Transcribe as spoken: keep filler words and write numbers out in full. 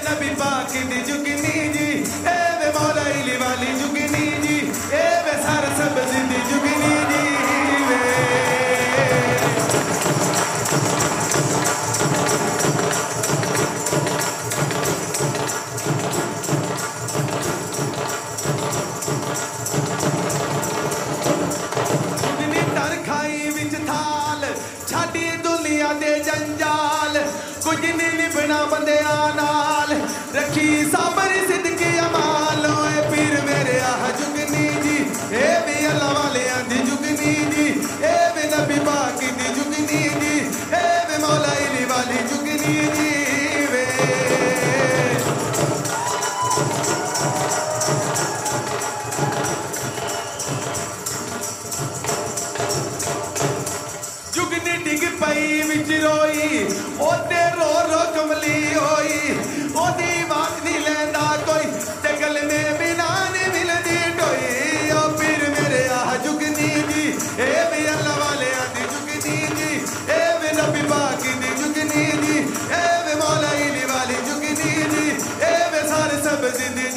नबी पाक दी जुगनी जी ए वे मौला इली वाली जुगनी जी ए वे सारा सब जिंदी जुगनी जी वे जुगनी तर खाई विच थाल छाड़ी दुनिया दे जंजाल कुछ नहीं लिबना बंदिया नाल रखी साबरी सिद्दकी अमाल ओए पीर मेरे आह जुगनी जी ए भी अल्लाह वाले आंदी जुगनी जी ए भी नबी पाक दी जुगनी जी ए भी मौला इली वाली जुगनी जी वे जुगनी डिग पई विच रोई ओते रो रो कमली होई ओदी बात नहीं लेंदा कोई ते गल में बिना नहीं मिलदी टोई ओ पीर मेरे आह जुगनी जी ए भी अल्लाह वाले आंदी जुगनी जी ए भी नबी पाक दी जुगनी जी ए भी मौला इली वाली जुगनी जी ए भी सारे सब जिंदी